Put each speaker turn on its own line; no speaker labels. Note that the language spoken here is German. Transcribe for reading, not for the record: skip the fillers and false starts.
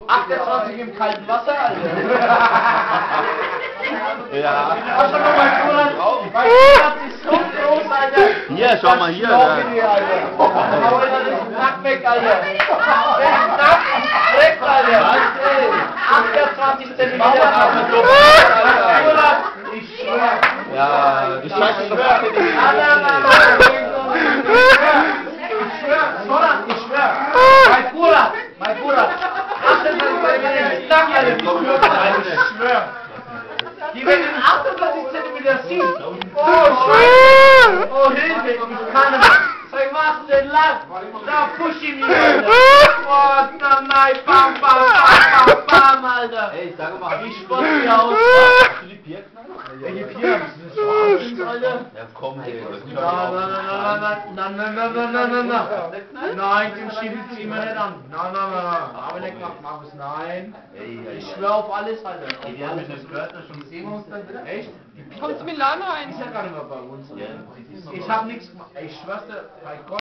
28 im kalten Wasser, Alter.
Ja.
Hast du noch mal Kurat? Mein Kurat ist so groß, Alter.
Hier, schau mal hier.
Hau in den Nack weg, Alter. Den Nack weg, Alter. 28 cm. Kurat, ich schwör.
Ja, die Scheiße ist doch
Ich schwör. Mein Kurat. 28 cm Nack, Alter. Ich schwör. Die werden in 28 cm ziehen. Oh, Hilfe, ich kann nicht. Sag, was denn lang? Da push ihn wieder, Alter. Oh, dann nein, bam, bam, bam, bam, bam, Alter.
Ey, sag mal,
Ich spotze die aus.
hast du die Bier knallen?
Welche Bier? Das ist Wahnsinn, Alter.
Ja, komm, ey.
Nein, den ziehen wir nicht an. Nein. Aber nicht gemacht, Markus, nein. Ich schwör auf alles, Alter.
Die haben mich das gehört, schon sehen wir uns dann wieder.
Echt?
Kommst du Milan rein?
Ist ja gar nicht mehr bei uns. Ich hab nichts gemacht. Ich schwör's dir, bei Gott.